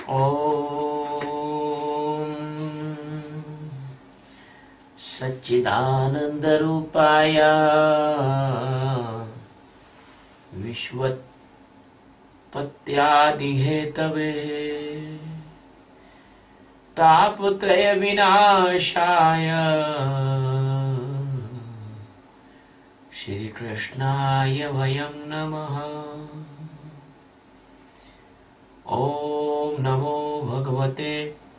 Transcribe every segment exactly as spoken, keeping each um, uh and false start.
ओम सच्चिदानंदरूपाय विश्वोत्पत्त्यादिहेतवे तापत्रय विनाशाय श्री कृष्णाय वयं नमः। ओम नमो भगवते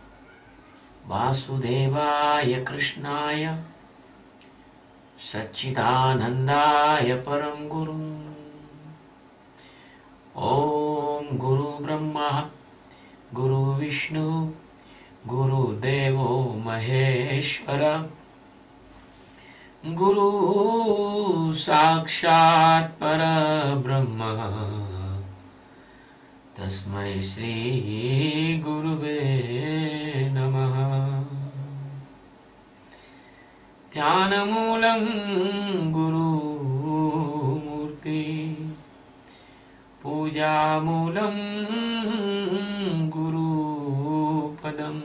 वासुदेवाय कृष्णाय सच्चिदानंदाय परम गुरु। ओम गुरु ब्रह्मा गुरु विष्णु गुरुदेवो महेश्वर गुरु साक्षात् परब्रह्म तस्मै श्री गुरुवे नमः। ध्यानमूलं गुरुमूर्ति पूजामूलं गुरुपदम्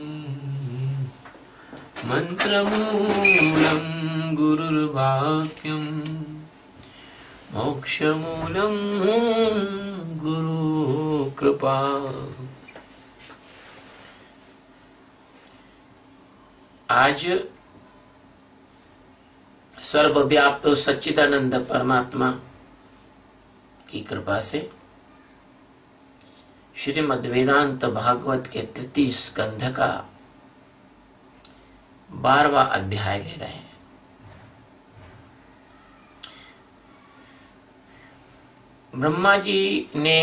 मंत्रमूलं गुरुर्वाक्यं मोक्षमूलं गुरु कृपा। आज सर्वव्याप्त सच्चिदानंद परमात्मा की कृपा से श्रीमद् वेदांत भागवत के तृतीय स्कंध का बारहवा अध्याय ले रहे हैं। ब्रह्मा जी ने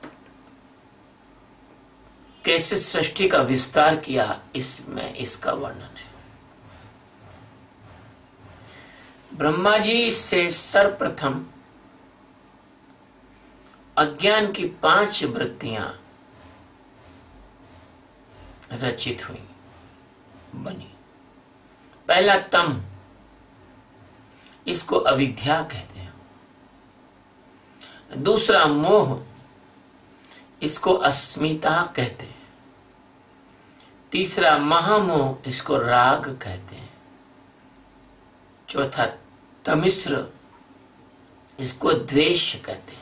कैसे सृष्टि का विस्तार किया, इसमें इसका वर्णन है। ब्रह्मा जी से सर्वप्रथम अज्ञान की पांच वृत्तियां रचित हुई, बनी। पहला तम, इसको अविद्या कहते हैं। दूसरा मोह, इसको अस्मिता कहते हैं। तीसरा महामोह, इसको राग कहते हैं। चौथा तमिश्र, इसको द्वेष कहते हैं।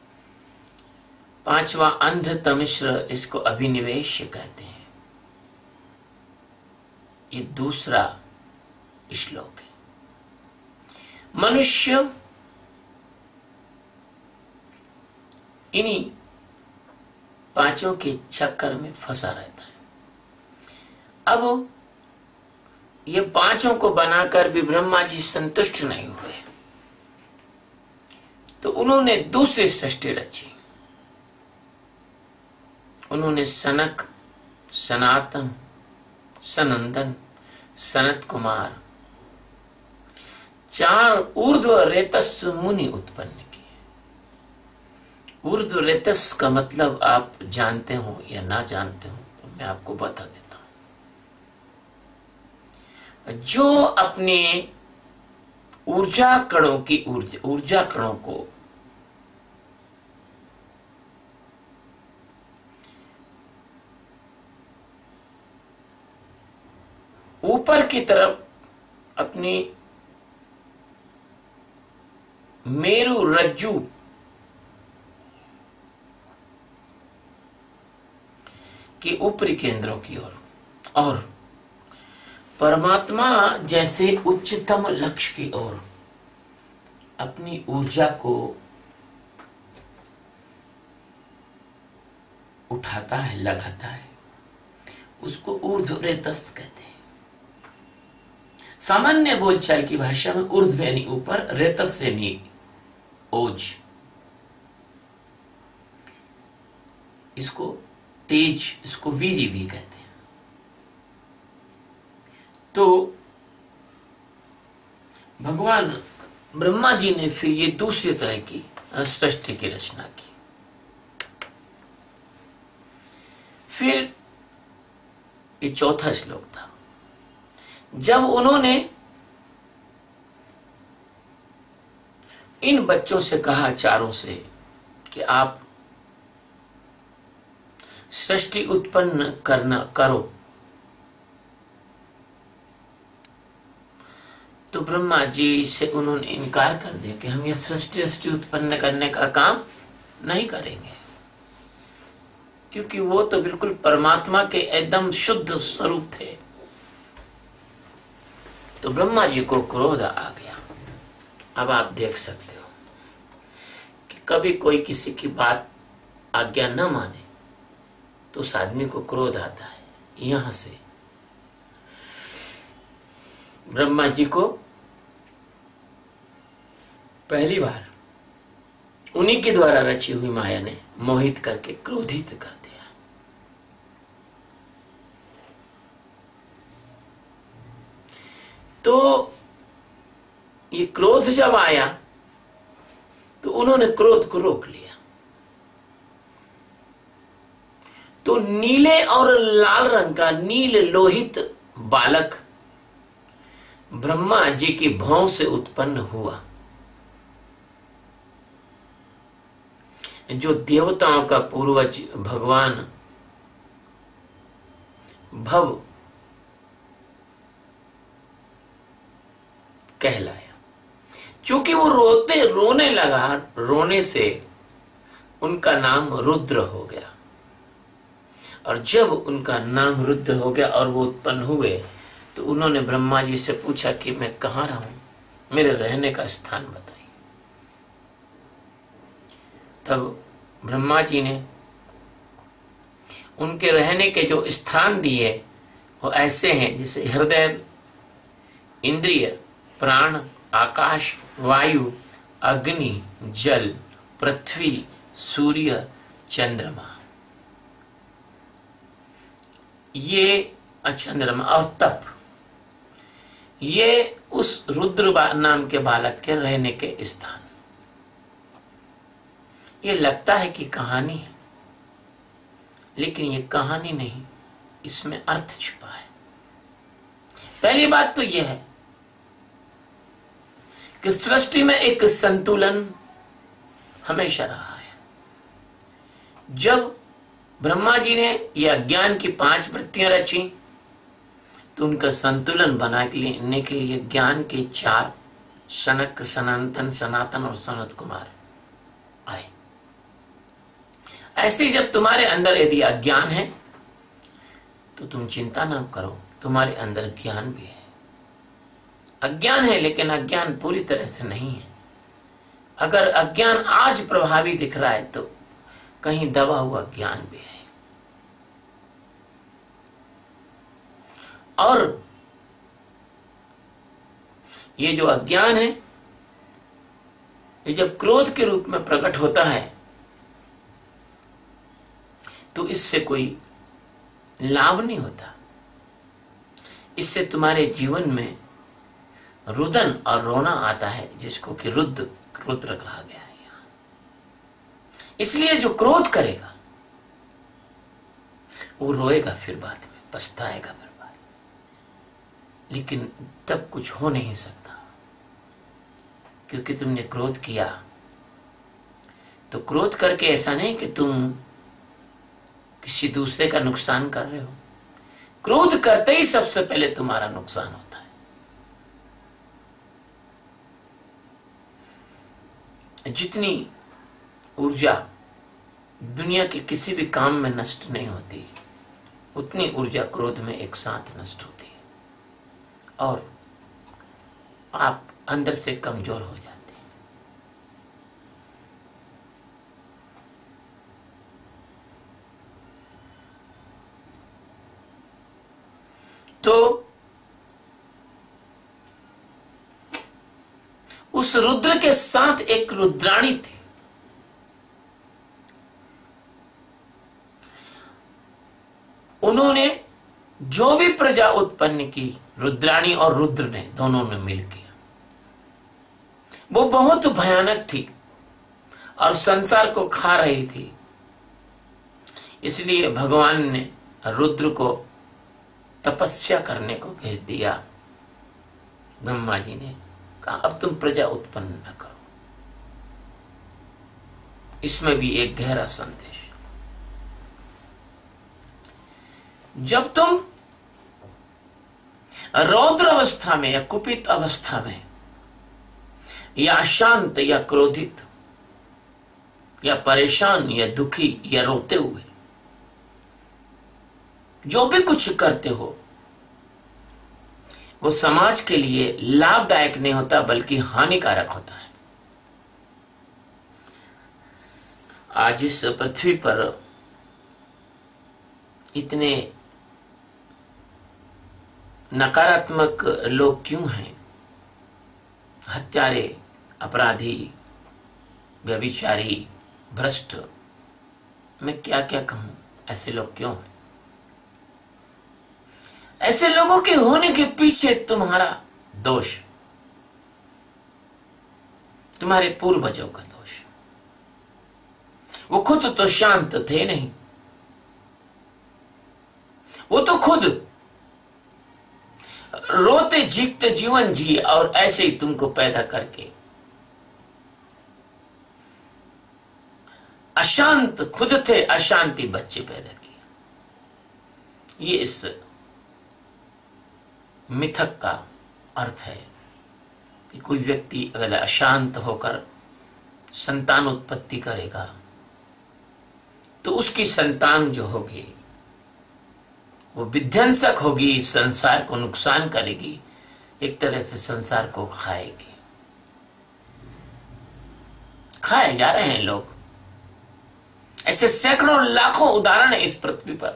पांचवा अंध तमिश्र, इसको अभिनिवेश कहते हैं। ये दूसरा श्लोक है। मनुष्य इन्हीं पांचों के चक्कर में फंसा रहता है। अब ये पांचों को बनाकर भी ब्रह्मा जी संतुष्ट नहीं हुए, तो उन्होंने दूसरी सृष्टि रची। उन्होंने सनक, सनातन, सनंदन, सनत कुमार, चार ऊर्ध्व रेतस मुनि उत्पन्न किए। ऊर्ध्व रेतस का मतलब आप जानते हो या ना जानते हो, तो मैं आपको बता देता हूं। जो अपने ऊर्जा कणों की ऊर्जा ऊर्जा कणों को ऊपर की तरफ अपनी मेरु रज्जु के ऊपरी केंद्रों की ओर और, और परमात्मा जैसे उच्चतम लक्ष्य की ओर अपनी ऊर्जा को उठाता है, लगाता है, उसको ऊर्ध्व रेतस कहते हैं। सामान्य बोलचाल की भाषा में ऊर्ध्व यानी ऊपर, रेतस यानी ओज। इसको तेज, इसको वीरी भी कहते हैं। तो भगवान ब्रह्मा जी ने फिर ये दूसरी तरह की सृष्टि की रचना की। फिर ये चौथा श्लोक था। जब उन्होंने इन बच्चों से कहा, चारों से, कि आप सृष्टि उत्पन्न करना करो। तो ब्रह्मा जी से उन्होंने इनकार कर दिया कि हम ये सृष्टि सृष्टि उत्पन्न करने का काम नहीं करेंगे, क्योंकि वो तो बिल्कुल परमात्मा के एकदम शुद्ध स्वरूप थे। तो ब्रह्मा जी को क्रोध आ गया। अब आप देख सकते हो कि कभी कोई किसी की बात आज्ञा न माने तो उस आदमी को क्रोध आता है। यहां से ब्रह्मा जी को पहली बार उन्हीं के द्वारा रची हुई माया ने मोहित करके क्रोधित कर दिया। तो ये क्रोध जब आया तो उन्होंने क्रोध को रोक लिया। तो नीले और लाल रंग का नील लोहित बालक ब्रह्मा जी की भौं से उत्पन्न हुआ, जो देवताओं का पूर्वज भगवान भव कहलाया। चूंकि वो रोते रोने लगा, रोने से उनका नाम रुद्र हो गया। और जब उनका नाम रुद्र हो गया और वो उत्पन्न हुए तो उन्होंने ब्रह्मा जी से पूछा कि मैं कहाँ रहूं, मेरे रहने का स्थान बताइए। तब ब्रह्मा जी ने उनके रहने के जो स्थान दिए वो ऐसे हैं जैसे हृदय, इंद्रिय, प्राण, आकाश, वायु, अग्नि, जल, पृथ्वी, सूर्य, चंद्रमा। ये चंद्रमा और तप, ये उस रुद्र नाम के बालक के रहने के स्थान। ये लगता है कि कहानी है, लेकिन ये कहानी नहीं, इसमें अर्थ छिपा है। पहली बात तो यह है कि सृष्टि में एक संतुलन हमेशा रहा है। जब ब्रह्मा जी ने यह अज्ञान की पांच वृत्तियां रची तो उनका संतुलन बनाने के लिए ज्ञान के चार, सनक, सनातन, सनातन और सनत कुमार आए। ऐसे जब तुम्हारे अंदर यदि अज्ञान है तो तुम चिंता ना करो, तुम्हारे अंदर ज्ञान भी है। अज्ञान है लेकिन अज्ञान पूरी तरह से नहीं है। अगर अज्ञान आज प्रभावी दिख रहा है तो कहीं दबा हुआ ज्ञान भी है। और ये जो अज्ञान है ये जब क्रोध के रूप में प्रकट होता है तो इससे कोई लाभ नहीं होता। इससे तुम्हारे जीवन में रुदन और रोना आता है, जिसको कि रुद्र रुद्र कहा गया है यहाँ। इसलिए जो क्रोध करेगा वो रोएगा, फिर बाद में पछताएगा फिर बाद, लेकिन तब कुछ हो नहीं सकता, क्योंकि तुमने क्रोध किया। तो क्रोध करके ऐसा नहीं कि तुम किसी दूसरे का नुकसान कर रहे हो। क्रोध करते ही सबसे पहले तुम्हारा नुकसान होता है। जितनी ऊर्जा दुनिया के किसी भी काम में नष्ट नहीं होती, उतनी ऊर्जा क्रोध में एक साथ नष्ट होती है और आप अंदर से कमजोर हो जाते हैं। तो उस रुद्र के साथ एक रुद्राणी थी। उन्होंने जो भी प्रजा उत्पन्न की, रुद्राणी और रुद्र ने दोनों ने मिल किया। वो बहुत भयानक थी और संसार को खा रही थी। इसलिए भगवान ने रुद्र को तपस्या करने को भेज दिया। ब्रह्मा जी ने कहा अब तुम प्रजा उत्पन्न न करो। इसमें भी एक गहरा संदेश। जब तुम रौद्र अवस्था में या कुपित अवस्था में या अशांत या क्रोधित या परेशान या दुखी या रोते हुए जो भी कुछ करते हो, वो समाज के लिए लाभदायक नहीं होता बल्कि हानिकारक होता है। आज इस पृथ्वी पर इतने नकारात्मक लोग क्यों हैं? हत्यारे, अपराधी, व्यभिचारी, भ्रष्ट, मैं क्या क्या कहूं, ऐसे लोग क्यों हैं? ऐसे लोगों के होने के पीछे तुम्हारा दोष, तुम्हारे पूर्वजों का दोष। वो खुद तो शांत थे नहीं, वो तो खुद रोते जीते जीवन जी और ऐसे ही तुमको पैदा करके अशांत खुद थे, अशांति बच्चे पैदा किए। ये इस मिथक का अर्थ है कि कोई व्यक्ति अगर अशांत होकर संतान उत्पत्ति करेगा तो उसकी संतान जो होगी वो विध्वंसक होगी, संसार को नुकसान करेगी, एक तरह से संसार को खाएगी। खाए जा रहे हैं लोग, ऐसे सैकड़ों लाखों उदाहरण है इस पृथ्वी पर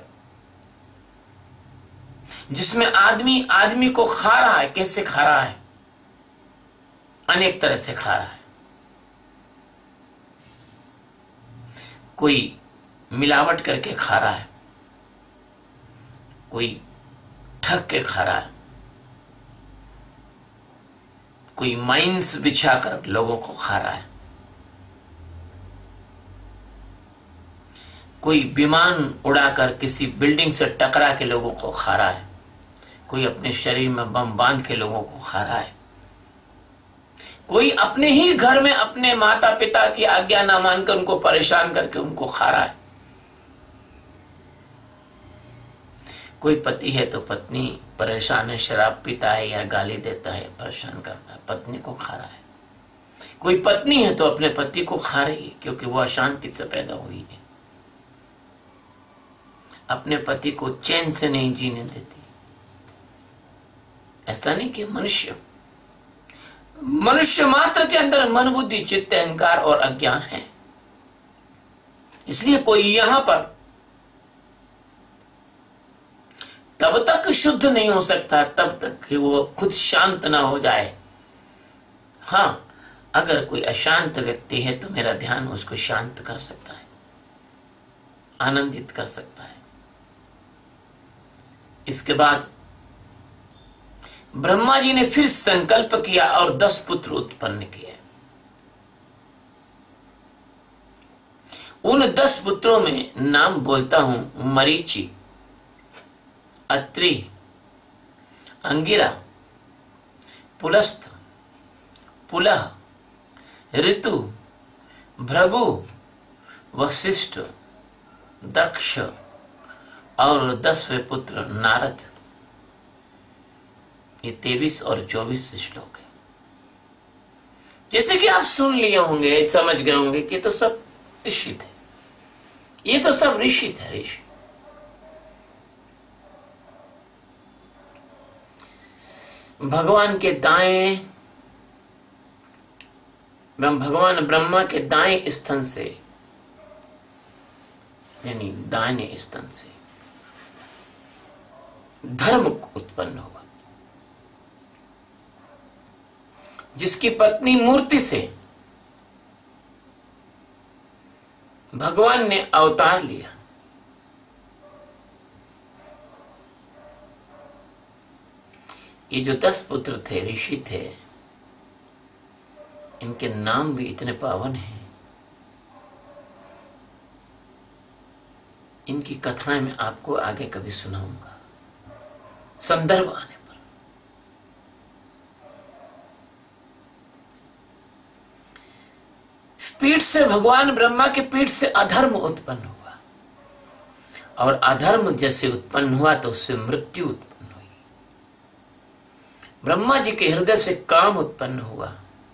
जिसमें आदमी आदमी को खा रहा है। कैसे खा रहा है? अनेक तरह से खा रहा है। कोई मिलावट करके खा रहा है, कोई ठग के खा रहा है, कोई माइंस बिछाकर लोगों को खा रहा है, कोई विमान उड़ाकर किसी बिल्डिंग से टकरा के लोगों को खा रहा है, कोई अपने शरीर में बम बांध के लोगों को खा रहा है, कोई अपने ही घर में अपने माता पिता की आज्ञा ना मानकर उनको परेशान करके उनको खा रहा है। कोई पति है तो पत्नी परेशान है, शराब पीता है या गाली देता है, परेशान करता है, पत्नी को खा रहा है। कोई पत्नी है तो अपने पति को खा रही है क्योंकि वो अशांति से पैदा हुई है, अपने पति को चैन से नहीं जीने देती। ऐसा नहीं कि मनुष्य मनुष्य मात्र के अंदर मन बुद्धि चित्त अहंकार और अज्ञान है, इसलिए कोई यहां पर तब तक शुद्ध नहीं हो सकता तब तक कि वो खुद शांत ना हो जाए। हां, अगर कोई अशांत व्यक्ति है तो मेरा ध्यान उसको शांत कर सकता है, आनंदित कर सकता है। इसके बाद ब्रह्मा जी ने फिर संकल्प किया और दस पुत्र उत्पन्न किए। उन दस पुत्रों में नाम बोलता हूं मरीचि, अत्रि, अंगिरा, पुलस्त, पुलह, ऋतु, भृगु, वशिष्ठ, दक्ष और दसवें पुत्र नारद। ये तेईस और चौबीस श्लोक है। जैसे कि आप सुन लिए होंगे, समझ गए होंगे कि तो सब ऋषि थे, ये तो सब ऋषि थे। ऋषि भगवान के दाएं भगवान ब्रह्मा के दाएं स्तन से यानी दाहिने स्तन से धर्म उत्पन्न हुआ, जिसकी पत्नी मूर्ति से भगवान ने अवतार लिया। ये जो दस पुत्र थे, ऋषि थे, इनके नाम भी इतने पावन हैं, इनकी कथाएं मैं आपको आगे कभी सुनाऊंगा संदर्भ आने पर। पीठ से भगवान ब्रह्मा के पीठ से अधर्म उत्पन्न हुआ और अधर्म जैसे उत्पन्न हुआ तो उससे मृत्यु उत्पन्न हुई। ब्रह्मा जी के हृदय से काम उत्पन्न हुआ,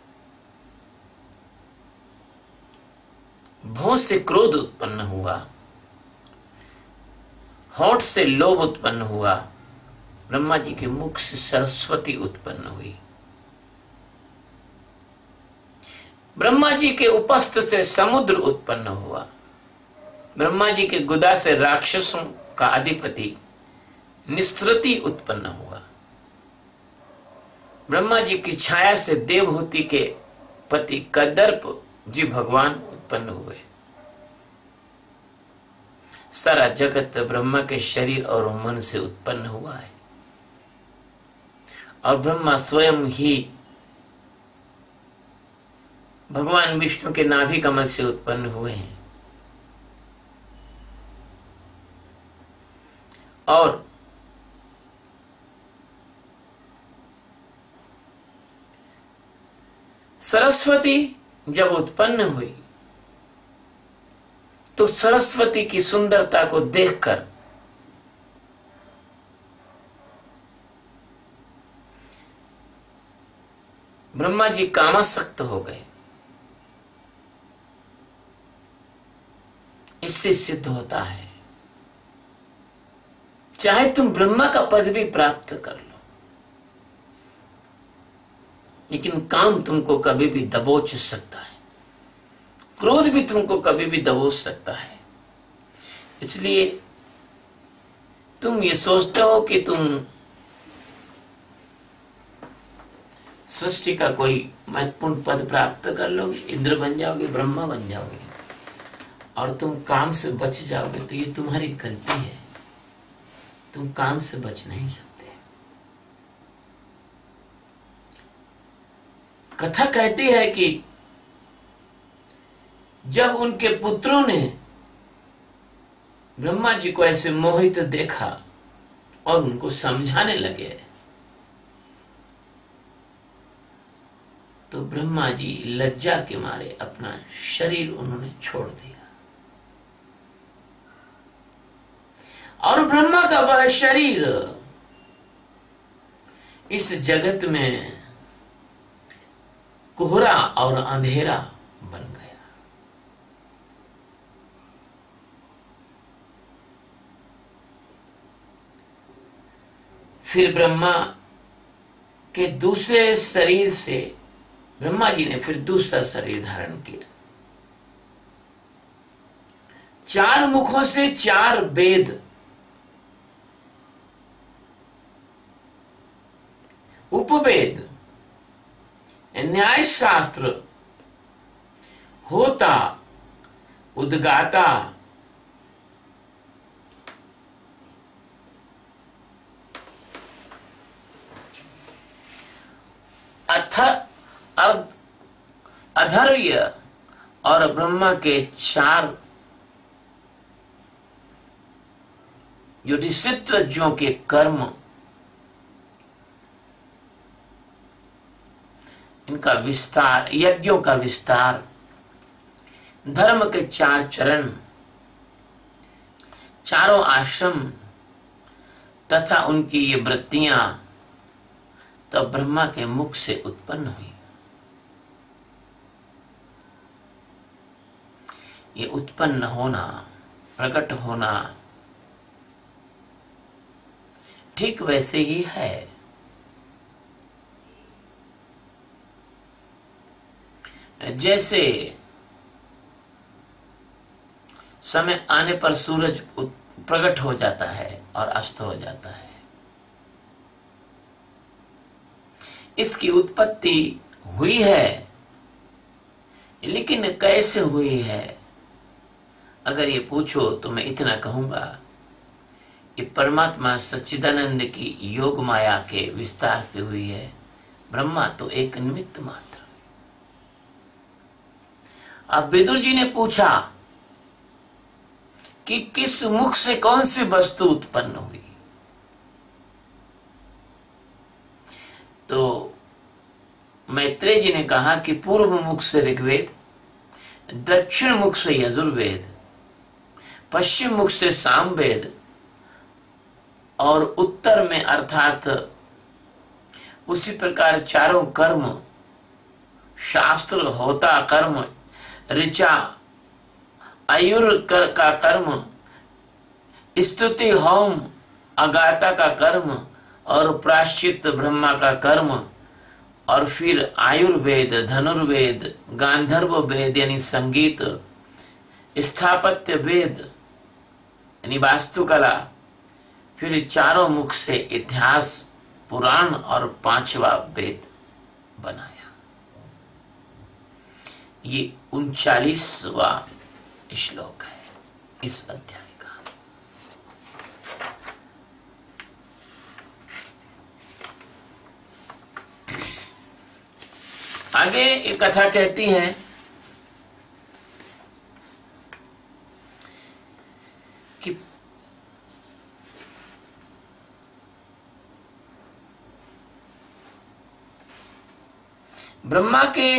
भौं से क्रोध उत्पन्न हुआ, होठ से लोभ उत्पन्न हुआ, ब्रह्मा जी के मुख से सरस्वती उत्पन्न हुई, ब्रह्मा जी के उपस्थ से समुद्र उत्पन्न हुआ, ब्रह्मा जी के गुदा से राक्षसों का अधिपति निस्त्रति उत्पन्न हुआ, ब्रह्मा जी की छाया से देवहूति के पति कदर्प जी भगवान उत्पन्न हुए। सारा जगत ब्रह्मा के शरीर और मन से उत्पन्न हुआ है और ब्रह्मा स्वयं ही भगवान विष्णु के नाभि कमल से उत्पन्न हुए हैं। और सरस्वती जब उत्पन्न हुई तो सरस्वती की सुंदरता को देखकर ब्रह्मा जी कामासक्त हो गए। इससे सिद्ध होता है चाहे तुम ब्रह्मा का पद भी प्राप्त कर लो, लेकिन काम तुमको कभी भी दबोच सकता है, क्रोध भी तुमको कभी भी दबोच सकता है। इसलिए तुम ये सोचते हो कि तुम सृष्टि का कोई महत्वपूर्ण पद प्राप्त कर लोगे, इंद्र बन जाओगे, ब्रह्मा बन जाओगे और तुम काम से बच जाओगे, तो ये तुम्हारी गलती है। तुम काम से बच नहीं सकते। कथा कहती है कि जब उनके पुत्रों ने ब्रह्मा जी को ऐसे मोहित देखा और उनको समझाने लगे तो ब्रह्मा जी लज्जा के मारे अपना शरीर उन्होंने छोड़ दिया और ब्रह्मा का वह शरीर इस जगत में कोहरा और अंधेरा बन गया। फिर ब्रह्मा के दूसरे शरीर से ब्रह्मा जी ने फिर दूसरा शरीर धारण किया। चार मुखों से चार वेद, उपवेद, न्याय शास्त्र, होता, उद्गाता, अथ अधर्य और ब्रह्मा के चार जो ऋषित्वज्ञों के कर्म, इनका विस्तार, यज्ञों का विस्तार, धर्म के चार चरण, चारों आश्रम तथा उनकी ये वृत्तियां तब ब्रह्मा के मुख से उत्पन्न हुई। ये उत्पन्न होना, प्रकट होना ठीक वैसे ही है जैसे समय आने पर सूरज प्रकट हो जाता है और अस्त हो जाता है। इसकी उत्पत्ति हुई है, लेकिन कैसे हुई है अगर ये पूछो तो मैं इतना कहूंगा कि परमात्मा सच्चिदानंद की योग माया के विस्तार से हुई है। ब्रह्मा तो एक निमित्त मात्र। अब विदुर जी ने पूछा कि किस मुख से कौन सी वस्तु उत्पन्न हुई, तो मैत्रेय जी ने कहा कि पूर्व मुख से ऋग्वेद, दक्षिण मुख से यजुर्वेद, पश्चिम मुख से सामवेद और उत्तर में अर्थात उसी प्रकार चारों कर्म, शास्त्र, होता कर्म, ऋचा, आयुर कर का कर्म, स्तुति, होम, अगाता का कर्म और प्रायश्चित ब्रह्मा का कर्म, और फिर आयुर्वेद, धनुर्वेद, गांधर्व वेद यानी संगीत, स्थापत्य वेद यानी वास्तुकला, फिर चारों मुख से इतिहास, पुराण और पांचवा वेद बनाया। ये उनचालीसवा श्लोक है इस अध्याय का। आगे एक कथा कहती है कि ब्रह्मा के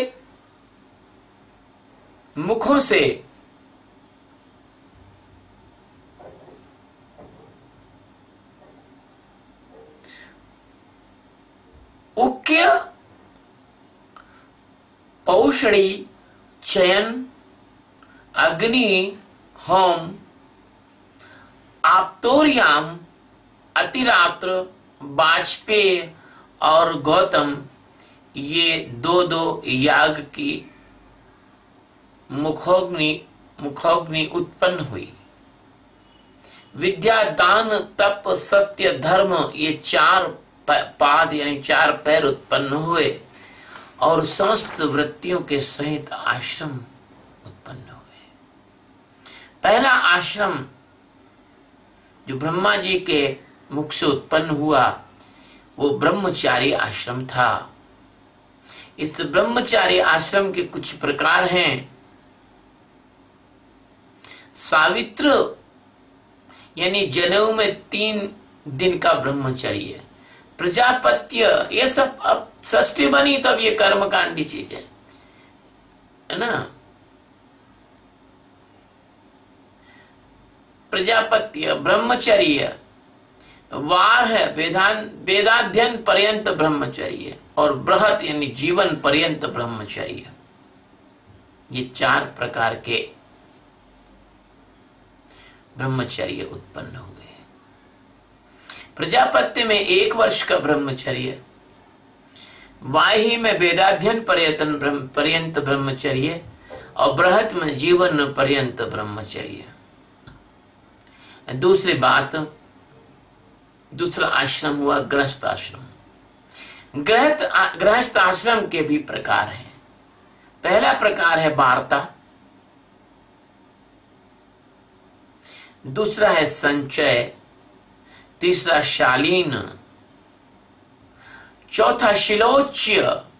मुखों से उक्य, पौषणी, चयन, अग्नि, होम, आप्तोर्याम, अतिरात्र, वाजपेय और गौतम ये दो दो याग की मुखोग्नि मुखोग्नि उत्पन्न हुई। विद्या, दान, तप, सत्य, धर्म ये चार पाद यानी चार पैर उत्पन्न हुए और समस्त वृत्तियों के सहित आश्रम उत्पन्न हुए। पहला आश्रम जो ब्रह्मा जी के मुख से उत्पन्न हुआ वो ब्रह्मचारी आश्रम था। इस ब्रह्मचारी आश्रम के कुछ प्रकार हैं। सावित्र यानी जनेऊ में तीन दिन का ब्रह्मचर्य, प्रजापत्य ये सब अब षष्ठी बनी तब ये कर्मकांडी चीज है, है ना। प्रजापत्य, ब्रह्मचर्य, वार है वेदान वेदाध्ययन पर्यंत ब्रह्मचर्य, और बृहत यानी जीवन पर्यंत ब्रह्मचर्य। ये चार प्रकार के ब्रह्मचर्य उत्पन्न हुए। प्रजापत्य में एक वर्ष का ब्रह्मचर्य, वाही में वेदाध्ययन पर्यतन ब्रह्म पर्यंत ब्रह्मचर्य, और बृहत में जीवन पर्यंत ब्रह्मचर्य। दूसरी बात, दूसरा आश्रम हुआ गृहस्थ आश्रम। गृहस्थ गृहस्थ आश्रम के भी प्रकार हैं। पहला प्रकार है वार्ता, दूसरा है संचय, तीसरा शालीन, चौथा शिलोच्य,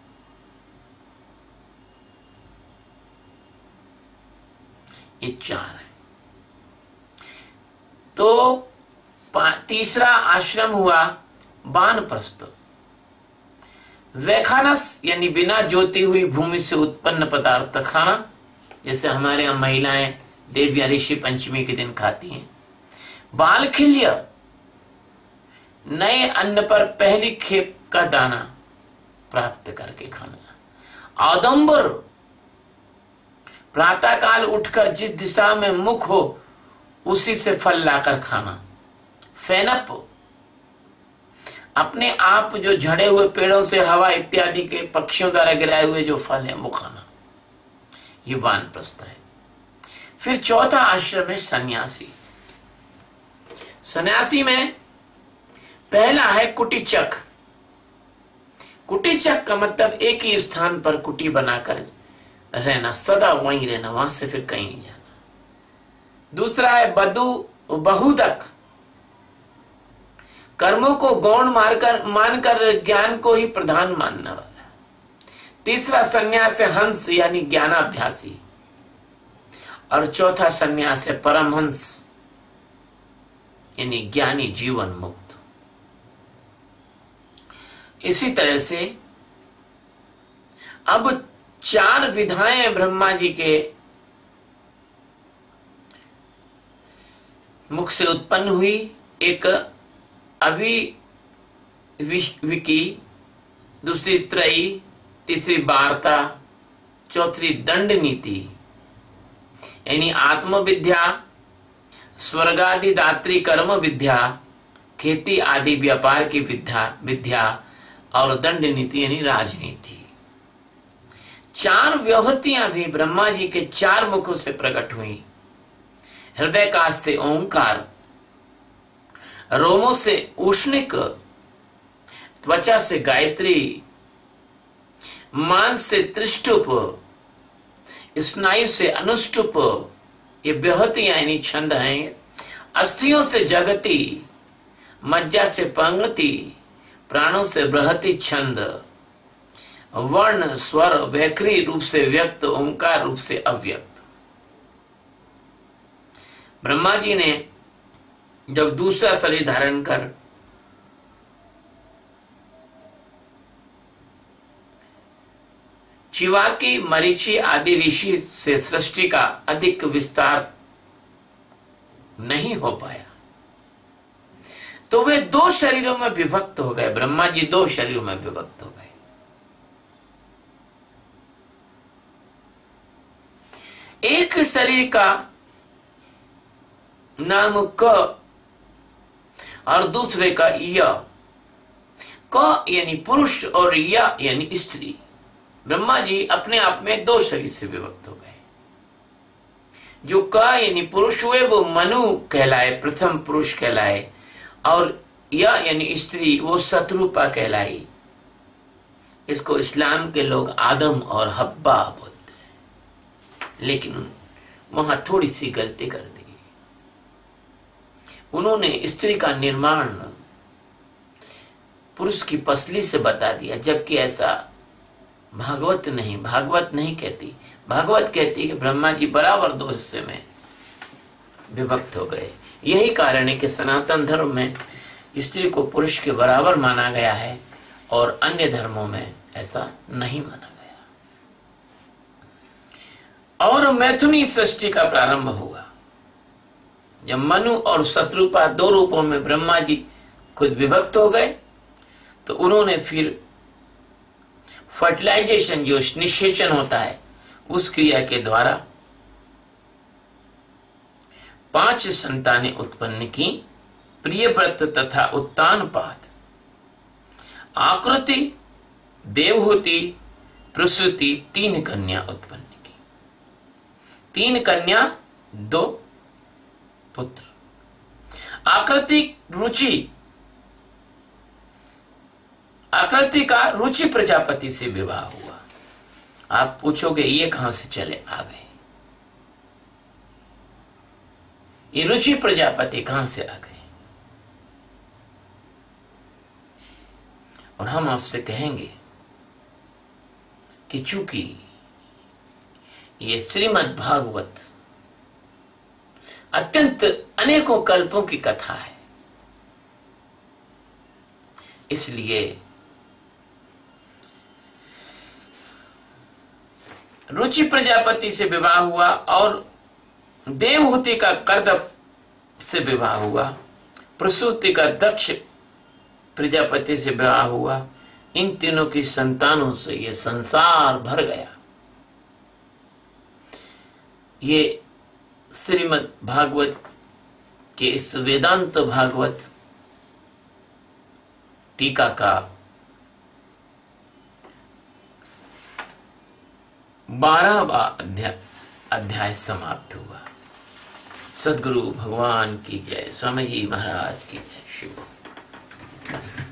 ये चार है। तो तीसरा आश्रम हुआ वानप्रस्थ। वैखानस यानी बिना जोती हुई भूमि से उत्पन्न पदार्थ खाना, जैसे हमारे यहाँ महिलाएं देवियां ऋषि पंचमी के दिन खाती हैं। बालखिल्य, नए अन्न पर पहली खेप का दाना प्राप्त करके खाना। औदंबर, प्रातः काल उठकर जिस दिशा में मुख हो उसी से फल लाकर खाना। फेनप, अपने आप जो झड़े हुए पेड़ों से हवा इत्यादि के पक्षियों द्वारा गिराए हुए जो फल है वो खाना। ये वानप्रस्थ है। फिर चौथा आश्रम है सन्यासी। सन्यासी में पहला है कुटीचक। कुटीचक का मतलब एक ही स्थान पर कुटी बनाकर रहना, सदा वहीं रहना, वहां से फिर कहीं नहीं जाना। दूसरा है बदु बहुदक, कर्मों को गौण मारकर मानकर ज्ञान को ही प्रधान मानने वाला। तीसरा संन्यास है हंस यानी ज्ञानाभ्यासी, और चौथा संन्यास है परमहंस यानी ज्ञानी जीवन मुक्त। इसी तरह से अब चार विधाएं ब्रह्मा जी के मुख से उत्पन्न हुई, एक अविविकी, दूसरी त्रयी, तीसरी वार्ता, चौथी दंड नीति, यानी आत्मविद्या, स्वर्गादि दात्री कर्म विद्या, खेती आदि व्यापार की विद्या विद्या और दंड नीति यानी राजनीति। चार व्याहृतियां भी ब्रह्मा जी के चार मुखों से प्रकट हुई। हृदय काश से ओंकार, रोमों से उष्णिक, त्वचा से गायत्री, मांस से त्रिष्टुप, स्नायु से अनुष्टुप, ये व्याहृतियां यानी छंद हैं। अस्थियों से जगति, मज्जा से पंगति, प्राणों से बृहति छंद, वर्ण स्वर वैखरी रूप से व्यक्त, ओंकार रूप से अव्यक्त। ब्रह्मा जी ने जब दूसरा शरीर धारण कर चिवाकी, मरीचि आदि ऋषि से सृष्टि का अधिक विस्तार नहीं हो पाया, तो वे दो शरीरों में विभक्त हो गए। ब्रह्मा जी दो शरीरों में विभक्त हो गए। एक शरीर का नाम क और दूसरे का य। क यानी पुरुष और य यानी स्त्री। ब्रह्मा जी अपने आप में दो शरीर से विभक्त हो गए। जो क यानी पुरुष हुए वो मनु कहलाए, प्रथम पुरुष कहलाए, और य यानी स्त्री वो शत्रुपा कहलाई। इसको इस्लाम के लोग आदम और हब्बा बोलते हैं, लेकिन वहां थोड़ी सी गलती कर दी। उन्होंने स्त्री का निर्माण पुरुष की पसली से बता दिया, जबकि ऐसा भागवत नहीं भागवत नहीं कहती। भागवत कहती कि ब्रह्मा जी बराबर दो हिस्से में विभक्त हो गए। यही कारण है कि सनातन धर्म में स्त्री को पुरुष के बराबर माना गया है और अन्य धर्मों में ऐसा नहीं माना गया। और मैथुनी सृष्टि का प्रारंभ हुआ जब मनु और शत्रुपा दो रूपों में ब्रह्मा जी खुद विभक्त हो गए, तो उन्होंने फिर फर्टिलाइजेशन जो निषेचन होता है उस क्रिया के द्वारा पांच संतानें उत्पन्न की। प्रियव्रत तथा उत्तानपाद, आकृति, देवहूति, प्रसूति, तीन कन्या उत्पन्न की। तीन कन्या, दो पुत्र। आकृति रुचि आकृति का रुचि प्रजापति से विवाह हुआ। आप पूछोगे ये कहां से चले आ गए, ये रुचि प्रजापति कहां से आ गए? और हम आपसे कहेंगे कि चूंकि ये श्रीमद् भागवत अत्यंत अनेकों कल्पों की कथा है, इसलिए रुचि प्रजापति से विवाह हुआ और देवहूति का कर्दभ से विवाह हुआ, प्रसूति का दक्ष प्रजापति से विवाह हुआ। इन तीनों की संतानों से ये संसार भर गया। ये श्रीमद् भागवत के इस वेदांत भागवत टीका का बारहवां अध्याय अध्याय समाप्त हुआ। सद्गुरु भगवान की जय, स्वामी जी महाराज की जय। शिव।